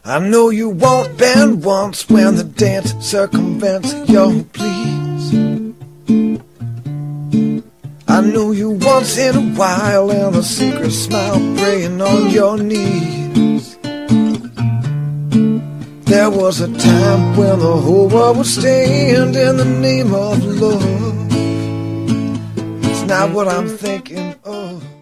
I know you won't bend once when the dance circumvents your pleas. I know you once in a while and a secret smile praying on your knees. There was a time when the whole world would stand in the name of love. It's not what I'm thinking of.